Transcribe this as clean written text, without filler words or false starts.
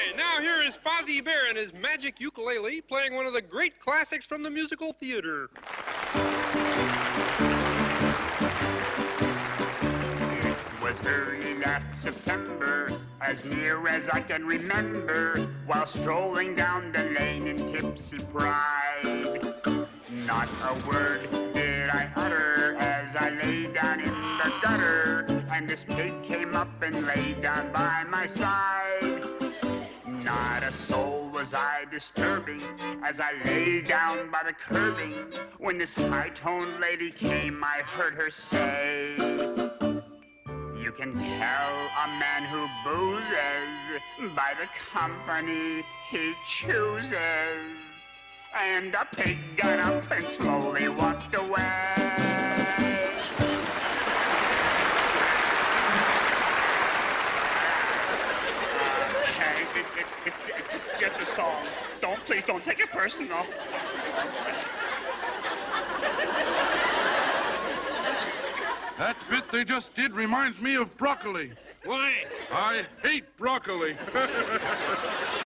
right, now here is Fozzie Bear and his magic ukulele playing one of the great classics from the musical theater. It was early last September, as near as I can remember, while strolling down the lane in tipsy pride. Not a word did I utter as I lay down in the gutter, and this pig came up and lay down by my side. Not a soul was I disturbing as I lay down by the curbing. When this high-toned lady came, I heard her say, "You can tell a man who boozes by the company he chooses." And the pig got up and slowly walked away. It's just a song. Please don't take it personal. That bit they just did reminds me of broccoli. Why? I hate broccoli.